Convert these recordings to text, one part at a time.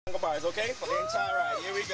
Bars, okay? For the entire ride. Here we go.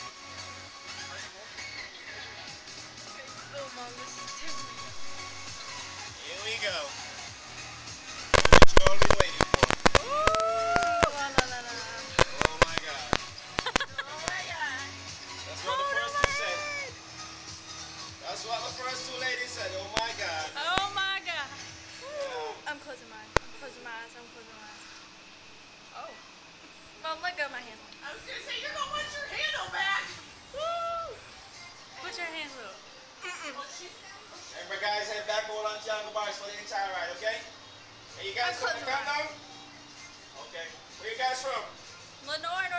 Oh, Mom, this is terrible. Here we go. What you all been waiting for? La, la, la, la. Oh my God. Oh my God. That's what the first two said. That's what the first two ladies said. Oh my God. Oh my God. Yeah. I'm closing my eyes. I'm closing my eyes. I'm closing my eyes. Oh. Well, let go of my handle. I was gonna say, you're gonna want your handle back! Woo! Put your hands up. Remember, guys, head back, hold on to your bars for the entire ride, okay? Are you guys I'm from the closing my countdown? Okay. Where you guys from? Lenore,